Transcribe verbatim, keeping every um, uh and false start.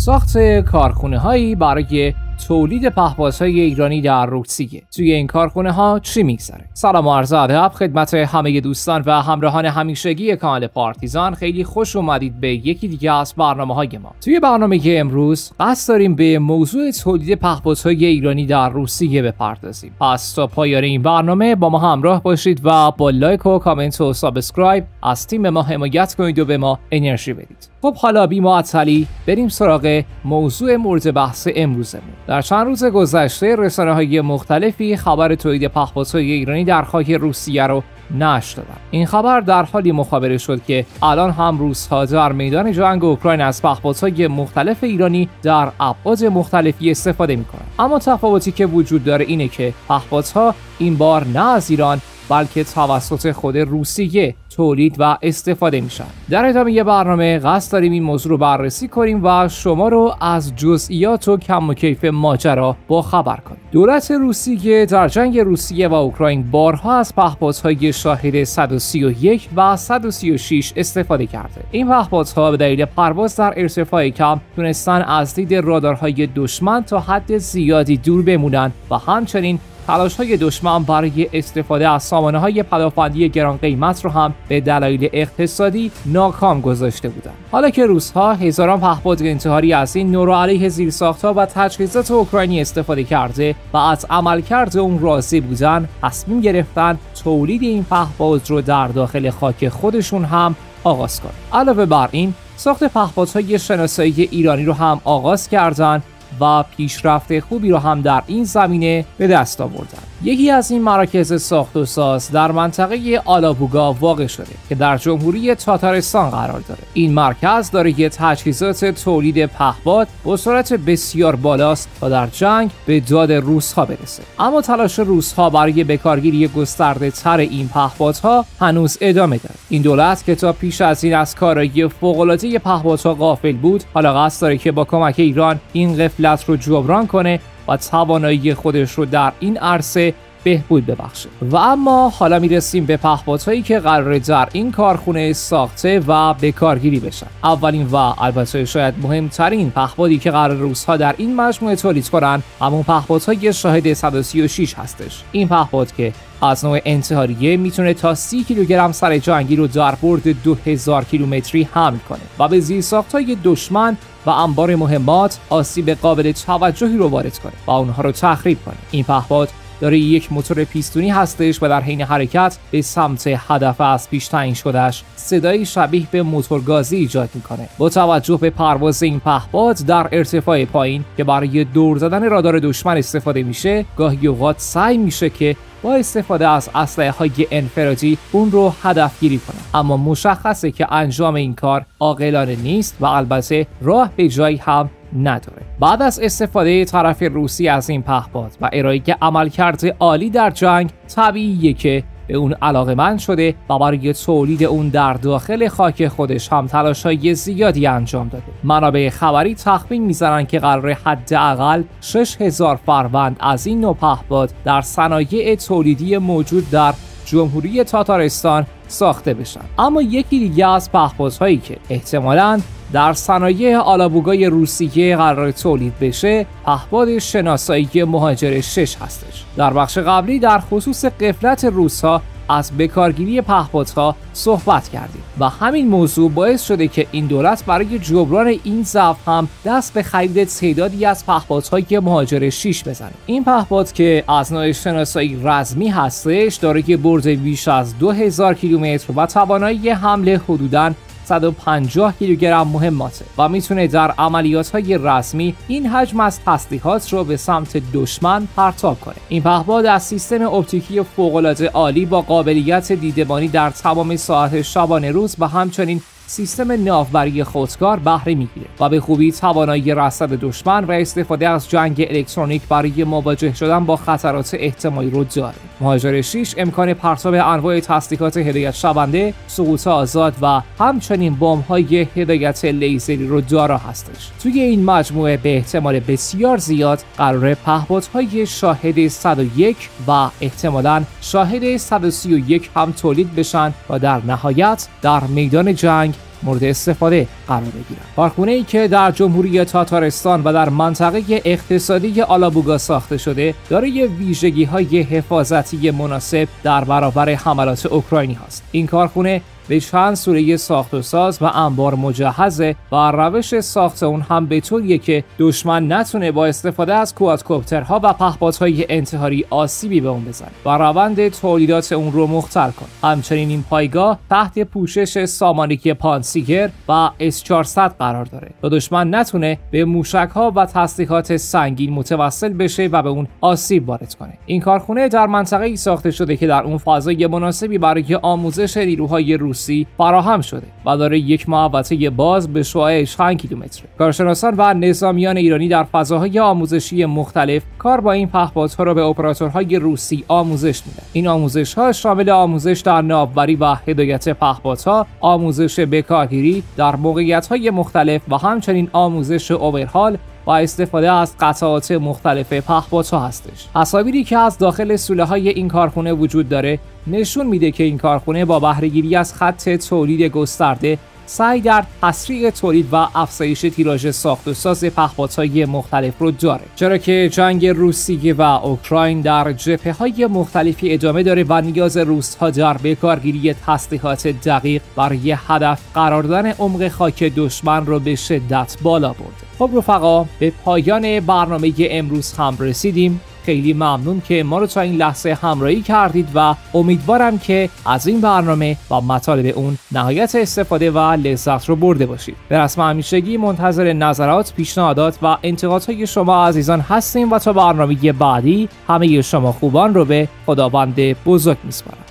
ساخت کارخانه‌هایی برای تولید پهپادهای ایرانی در روسیه. توی این کارخونه ها چی میگذره؟ سلام و عرض ادب خدمت همه دوستان و همراهان همیشگی کانال پارتیزان. خیلی خوش اومدید به یکی دیگه از برنامه‌های ما. توی برنامه امروز قصد داریم به موضوع تولید پهپادهای ایرانی در روسیه بپردازیم. پس تا پایان این برنامه با ما همراه باشید و با لایک و کامنت و سابسکرایب از تیم ما حمایت کنید و به ما انرژی بدید. خب حالا بی معطلی بریم سراغ موضوع مورد بحث امروزمون. در چند روز گذشته رسانه‌های مختلفی خبر تولید پهپادهای ایرانی در خاک روسیه رو نشر دادن. این خبر در حالی مخابره شد که الان هم روس‌ها در میدان جنگ اوکراین از پهپادهای مختلف ایرانی در ابعاد مختلفی استفاده می‌کنند. اما تفاوتی که وجود داره اینه که پهپادها این بار نه از ایران بلکه توسط خود روسیه تولید و استفاده میشن. در ادامه برنامه قصد داریم این موضوع رو بررسی کنیم و شما رو از جزئیات و کم و کیف ماجرا با خبر کنیم. دولت روسیه در جنگ روسیه و اوکراین بارها از پهپادهای شاهد صد و سی و یک و صد و سی و شش استفاده کرده. این پهپادها به دلیل پرواز در ارتفاع کم تونستن از دید رادارهای دشمن تا حد زیادی دور بمونن و همچنین تلاش‌های دشمن برای استفاده از سامانه‌های پدافندی گران قیمت رو هم به دلایل اقتصادی ناکام گذاشته بودند. حالا که روس‌ها هزاران پهپاد انتحاری از این نوع علیه زیرساخت‌ها و تجهیزات اوکراینی استفاده کرده و از عملکرد اون راضی بودن، تصمیم گرفتن تولید این پهپاد رو در داخل خاک خودشون هم آغاز کنند. علاوه بر این، ساخت پهپادهای شناسایی ایرانی رو هم آغاز کردند و پیشرفت خوبی رو هم در این زمینه به دست آوردن. یکی از این مراکز ساخت و ساز در منطقه آلابوگا واقع شده که در جمهوری تاتارستان قرار داره. این مرکز داره یه تجهیزات تولید پهپاد با سرعت بسیار بالاست تا در جنگ به داد روس‌ها برسه. اما تلاش روس‌ها برای بکارگیری گسترده تر این پهپادها هنوز ادامه داره. این دولت که تا پیش از این از کارایی فوق‌العاده پهپادها غافل بود، حالا قصد داره که با کمک ایران این غفلت رو جبران کنه و توانایی خودش رو در این عرصه بهبود ببخشه. و اما حالا میرسیم به پهپادهایی که قراره در این کارخونه ساخته و به کارگیری بشن. اولین و البته شاید مهمترین پهپادی که قرار روس‌ها در این مجموعه تولید کنن همون پهپادهای شاهد صد و سی و شش هستش. این پهپاد که از نوع انتحاریه میتونه تا سی کیلوگرم سر جنگی رو در برد دو هزار کیلومتری حمل کنه و به زیرساخت‌های دشمن و انبار مهمات آسیب قابل توجهی رو وارد کنه و اونها رو تخریب کنه. این پهپاد داره یک موتور پیستونی هستش و در حین حرکت به سمت هدف از پیش تعیین شدهش صدایی شبیه به موتور گازی ایجاد میکنه. با توجه به پرواز این پهپاد در ارتفاع پایین که برای دور زدن رادار دشمن استفاده میشه، گاهی اوقات سعی میشه که با استفاده از اسلحه‌های انفرادی اون رو هدف گیری کنه. اما مشخصه که انجام این کار عاقلانه نیست و البته راه به جایی هم نداره. بعد از استفاده طرف روسی از این پهپاد و ارائه عملکرد عالی در جنگ، طبیعیه که به اون علاقه‌مند شده و برای تولید اون در داخل خاک خودش هم تلاش‌های زیادی انجام داده. منابع خبری تخمین می‌زنن که قرار حداقل شش هزار فروند از این نوع پهپاد در صنایع تولیدی موجود در جمهوری تاتارستان ساخته بشن. اما یکی دیگه از پهپادهایی که احتمالاً در صنایع آلابوگای روسیه قرار تولید بشه، پهپاد شناسایی مهاجر شش هستش. در بخش قبلی در خصوص غفلت روس‌ها از بکارگیری پهپادها صحبت کردیم و همین موضوع باعث شده که این دولت برای جبران این ضعف هم دست به خرید تعدادی از پهپادهای مهاجر شش بزنه. این پهپاد که از نوع شناسایی رزمی هستش، داره که برد بیش از دو هزار کیلومتر و توانایی حمل حدوداً صد و پنجاه کیلوگرم مهماته و میتونه در عملیات‌های رسمی این حجم از تسلیحات رو به سمت دشمن پرتاب کنه. این پهپاد از سیستم اپتیکی فوق‌العاده عالی با قابلیت دیدبانی در تمام ساعت شبانه روز و همچنین سیستم ناوبری خودکار بهره میگیره و به خوبی توانایی رصد دشمن و استفاده از جنگ الکترونیک برای مواجه شدن با خطرات احتمالی رو داره. مهاجر شش امکان پرتاب انواع تسلیحات هدایت شونده، سقوط آزاد و همچنین بمب‌های هدایت لیزری رو دارا هستش. توی این مجموعه به احتمال بسیار زیاد قرار پهپادهای شاهد صد و یک و احتمالاً شاهد صد و سی و یک هم تولید بشن و در نهایت در میدان جنگ مورد استفاده قرار بگیرند. کارخانه‌ای که در جمهوری تاتارستان و در منطقه اقتصادی آلابوگا ساخته شده، دارای ویژگی‌های حفاظتی مناسب در برابر حملات اوکراینی هست. این کارخانه به چند سوره ساخت و ساز و انبار مجهزه و روش ساخت اون هم به طوریه که دشمن نتونه با استفاده از کوادکوپترها و پهپادهای انتحاری آسیبی به اون بزنه و روند تولیدات اون رو مختل کنه. همچنین این پایگاه تحت پوشش سامانه پانسیگر و اس چهارصد قرار داره تا دشمن نتونه به موشک‌ها و تسلیحات سنگین متوسل بشه و به اون آسیب وارد کنه. این کارخانه در منطقه‌ای ساخته شده که در اون فضای مناسبی برای آموزش نیروهای روسی فراهم شده و داره یک محوطه باز به شعاع چند کیلومتر. کارشناسان و نظامیان ایرانی در فضاهای آموزشی مختلف کار با این پهپادها را به اپراتورهای روسی آموزش میدن. این آموزش‌ها شامل آموزش در ناوبری و هدایت پهپادها، آموزش به کارگیری در موقعیت‌های مختلف و همچنین آموزش اوورهال و استفاده از قطعات مختلف پهپادها هستش. تصاویری که از داخل سوله‌های این کارخانه وجود داره نشون میده که این کارخانه با بهره‌گیری از خط تولید گسترده سعی در تسریع تولید و افزایش تیراژ ساخت و ساز پهپادهای مختلف رو داره، چرا که جنگ روسیه و اوکراین در جبهه‌های مختلفی ادامه داره و نیاز روس‌ها در بکارگیری تسلیحات دقیق برای هدف قرار دادن عمق خاک دشمن رو به شدت بالا برده. خب رفقا، به پایان برنامه امروز هم رسیدیم. خیلی ممنون که ما رو تا این لحظه همراهی کردید و امیدوارم که از این برنامه و مطالب اون نهایت استفاده و لذت رو برده باشید. به رسم همیشگی منتظر نظرات، پیشنهادات و انتقادهای شما عزیزان هستیم و تا برنامه بعدی همه شما خوبان رو به خداوند بزرگ میسپارم.